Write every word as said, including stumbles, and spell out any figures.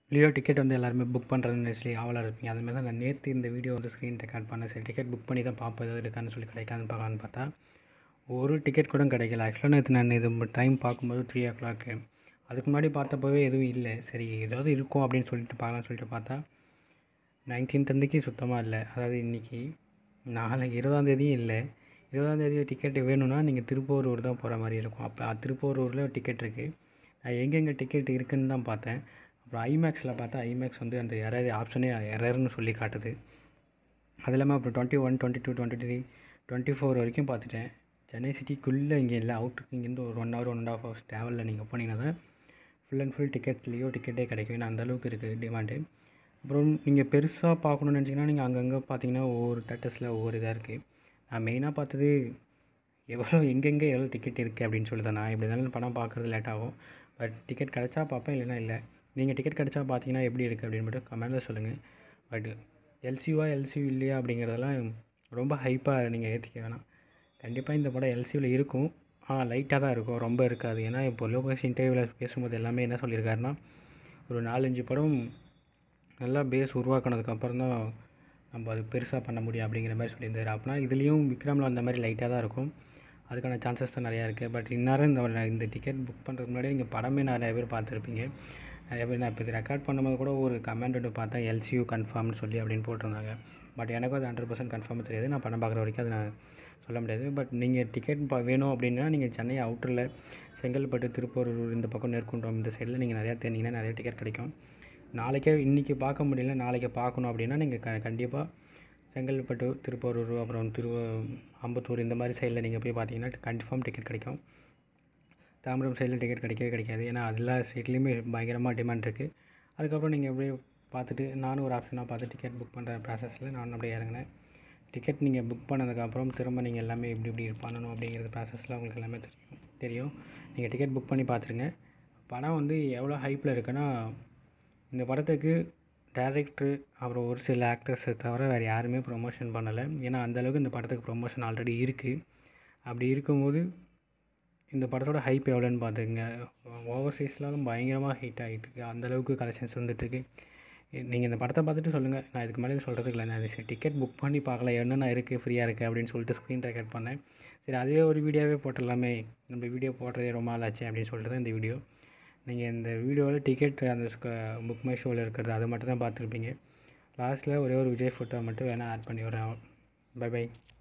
Leo ticket வந்து எல்லாருமே book பண்ணுறதுன்னு சொல்லி ஆவலாக இருப்பீங்க. அதுமாதிரி தான் நான் நேற்று இந்த வீடியோ வந்து ஸ்க்ரீன் ரெக்கார்ட் பண்ணேன். சரி டிக்கெட் புக் பண்ணி தான் பார்ப்போம் ஏதாவது இருக்கான்னு சொல்லி கிடைக்காதுன்னு பார்க்கலான்னு பார்த்தா ஒரு டிக்கெட் கூட கிடைக்கல. ஆக்சுவலாக நேற்று நான் இது டைம் பார்க்கும்போது த்ரீ ஓ கிளாக்கு அதுக்கு முன்னாடி பார்த்தப்போவே எதுவும் இல்லை. சரி ஏதாவது இருக்கும் அப்படின்னு சொல்லிட்டு பார்க்கலான்னு சொல்லிட்டு பார்த்தா நைன்டீன்த் அன்றைக்கி சுத்தமாக இல்லை. அதாவது இன்றைக்கி நாளைக்கு இருபதாந்தேதியும் இல்லை. இருபதாந்தேதி டிக்கெட்டு வேணும்னா நீங்கள் திருப்போரூர் தான் போகிற மாதிரி இருக்கும். அப்போ திருப்போரூரில் டிக்கெட் இருக்குது. நான் எங்கெங்கே டிக்கெட் இருக்குதுன்னு தான் பார்த்தேன். அப்புறம் ஐமேக்ஸில் பார்த்தா ஐமேக்ஸ் வந்து அந்த எரர் ஆப்ஷனே எரர்னு சொல்லி காட்டுது. அது இல்லாமல் அப்புறம் twenty one twenty two twenty three twenty four வரைக்கும் பார்த்துட்டேன். சென்னை சிட்டிக்குள்ளே இங்கே இல்லை, அவுட்டுக்கு இங்கேருந்து ஒரு one hour one and half hours ட்ராவலில் நீங்கள் போனீங்கன்னா தான் ஃபுல் அண்ட் ஃபுல் டிக்கெட்லேயோ டிக்கெட்டே கிடைக்கும். ஏன்னா அந்தளவுக்கு இருக்குது டிமாண்டு. அப்புறம் நீங்கள் பெருசாக பார்க்கணுன்னு நினச்சிங்கன்னா நீங்கள் அங்கங்கே பார்த்தீங்கன்னா ஒவ்வொரு தேட்டர்ஸில் ஒவ்வொரு இதாக இருக்குது. நான் மெயினாக பார்த்தது எவ்வளோ எங்கெங்கே எவ்வளோ டிக்கெட் இருக்குது அப்படின்னு சொல்லி தான். நான் எப்படி இருந்தாலும் படம் பார்க்குறது லேட் ஆகும். பட் டிக்கெட் கிடச்சா பார்ப்பேன், இல்லைனா இல்லை. நீங்கள் டிக்கெட் கிடச்சா பார்த்தீங்கன்னா எப்படி இருக்குது அப்படின்னு மட்டும் கமெண்டில் சொல்லுங்கள். பட் எல்சியூவா எல்சியூ இல்லையா அப்படிங்கிறதெல்லாம் ரொம்ப ஹைப்பாக நீங்கள் ஏற்றிக்க வேணாம். கண்டிப்பாக இந்த படம் எல்சியூவில் இருக்கும். ஆ லைட்டாக தான் இருக்கும், ரொம்ப இருக்காது. ஏன்னா இப்போ லோகேஷ் இன்டர்வியூவில் பேசும்போது எல்லாமே என்ன சொல்லியிருக்காருன்னா ஒரு நாலஞ்சு படம் நல்லா பேஸ் உருவாக்கினதுக்கப்புறம் தான் நம்ம அது பெருசாக பண்ண முடியும் அப்படிங்கிற மாதிரி சொல்லியிருந்தார். அப்படின்னா இதுலேயும் விக்ரமில் அந்த மாதிரி லைட்டாக தான் இருக்கும். அதுக்கான சான்சஸ் தான் நிறையா இருக்குது. பட் இந்நேரம் இந்த இந்த டிக்கெட் புக் பண்ணுறதுக்கு முன்னாடி நீங்கள் படமே நிறைய பேர் பார்த்துருப்பீங்க. நிறைய பேர் நான் இப்போ இது ரெக்கார்ட் பண்ணும்போது கூட ஒரு கமெண்ட் ஒன்று பார்த்தேன், எல்சியூ கன்ஃபார்ம்னு சொல்லி அப்படின்னு போட்டிருந்தாங்க. பட் எனக்கும் அது ஹண்ட்ரட் பர்சன்ட் கன்ஃபார்மாக தெரியாது. நான் படம் பார்க்குற வரைக்கும் அது நான் சொல்ல முடியாது. பட் நீங்கள் டிக்கெட் பா வேணும் அப்படின்னா நீங்கள் சென்னை அவுட்டரில் செங்கல்பட்டு, திருப்பூரூர் இந்த பக்கம் நெற்குன்றம் இந்த சைடில் நீங்கள் நிறையா தேர்ந்தீங்கன்னா நிறைய டிக்கெட் கிடைக்கும். நாளைக்கே இன்றைக்கி பார்க்க முடியல, நாளைக்கு பார்க்கணும் அப்படின்னா நீங்கள் க கண்டிப்பாக செங்கல்பட்டு, திருப்பூரூர், அப்புறம் திரு அம்பத்தூர் இந்த மாதிரி சைடில் நீங்கள் போய் பார்த்தீங்கன்னா கன்ஃபார்ம் டிக்கெட் கிடைக்கும். தாம்பரம் சைடில் டிக்கெட் கிடைக்கவே கிடைக்காது. ஏன்னா எல்லா சைட்லேயுமே பயங்கரமாக டிமாண்ட் இருக்குது. அதுக்கப்புறம் நீங்கள் அப்படியே பார்த்துட்டு நானும் ஒரு ஆப்ஷனாக பார்த்து டிக்கெட் புக் பண்ணுற ப்ராசஸில் நானும் அப்படியே இறங்கினேன். டிக்கெட் நீங்கள் புக் பண்ணதுக்கப்புறம் திரும்ப நீங்கள் எல்லாமே எப்படி எப்படி பண்ணணும் அப்படிங்கிறது ப்ராசஸில் உங்களுக்கு எல்லாமே தெரியும் தெரியும் நீங்கள் டிக்கெட் புக் பண்ணி பார்த்துருங்க. படம் வந்து எவ்வளோ ஹைப்பில் இருக்குன்னா இந்த படத்துக்கு டைரக்டரு அப்புறம் ஒரு சில ஆக்டர்ஸை தவிர வேறு யாருமே ப்ரொமோஷன் பண்ணலை. ஏன்னா அந்தளவுக்கு இந்த படத்துக்கு ப்ரொமோஷன் ஆல்ரெடி இருக்குது. அப்படி இருக்கும்போது இந்த படத்தோட ஹைப் எவ்வளோன்னு பார்த்துக்குங்க. ஓவர்சீஸ்லாம் பயங்கரமாக ஹிட் ஆகிட்டுருக்கு. அந்தளவுக்கு கலெக்ஷன்ஸ் வந்துட்டுருக்கு. நீங்கள் இந்த படத்தை பார்த்துட்டு சொல்லுங்கள். நான் இதுக்கு மேலே சொல்கிறதுக்கு இல்லை. நான் சரி டிக்கெட் புக் பண்ணி பார்க்கல, என்னென்ன இருக்குது ஃப்ரீயாக இருக்குது அப்படின்னு சொல்லிட்டு ஸ்க்ரீன் ரெக்கார்ட் பண்ணேன். சரி அதுவே ஒரு வீடியோவே போட்டுடலாமே, நம்ம வீடியோ போடுறதே ரொம்ப நாள் ஆச்சு அப்படின்னு சொல்லிட்டு தான் இந்த வீடியோ. நீங்கள் இந்த வீடியோவில் டிக்கெட் அந்த புக் மை ஷோவில் இருக்கிறது அதை மட்டும் தான் பார்த்துருப்பீங்க. லாஸ்ட்டில் ஒரே ஒரு விஜய் ஃபோட்டோ மட்டும் வேணால் ஆட் பண்ணி விட்றேன். Bye by.